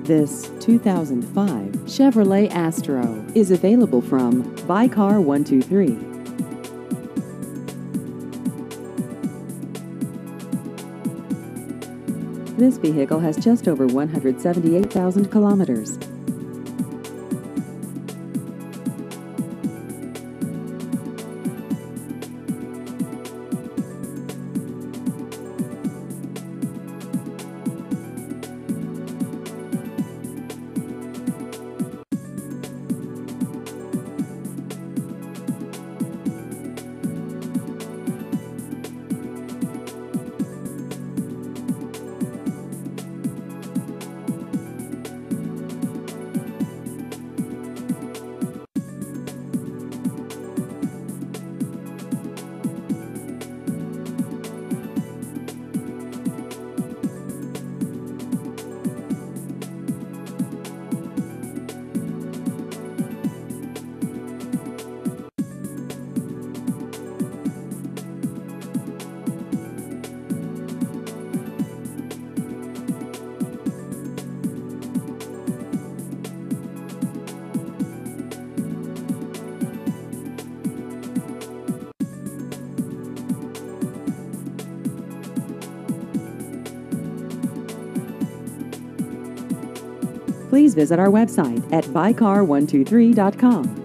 This 2005 Chevrolet Astro is available from Buy Car 123. This vehicle has just over 178,000 kilometers. Please visit our website at buycar123.com.